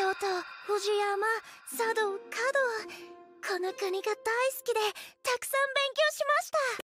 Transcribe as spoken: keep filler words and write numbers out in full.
京都、藤山、佐渡、華道、この国が大好きでたくさん勉強しました。